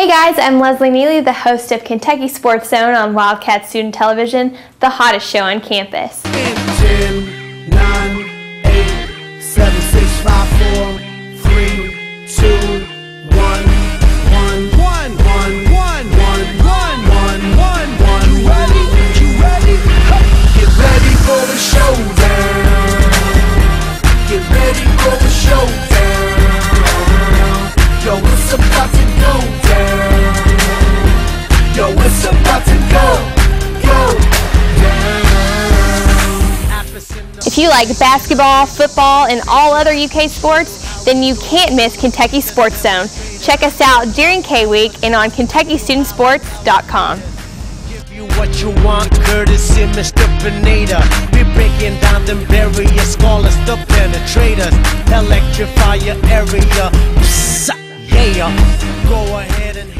guys, I'm Leslie Neely, the host of Kentucky Sports Zone on Wildcat Student Television, the hottest show on campus. 10, 9, 8, 7, 6, 5, 4, 3, 2, 1, 1, 1, 1, 1, 1, 1. You ready? You ready? Get ready for the showdown. Get ready for the showdown. Yo, it's about to go down. Yo, it's about to go down. If you like basketball, football, and all other UK sports, then you can't miss Kentucky Sports Zone. Check us out during K-Week and on KentuckyStudentSports.com. Give you what you want, courtesy Mr. Pineda. We're breaking down them barriers, call us the penetrators. Electrify your area. Yeah, go ahead and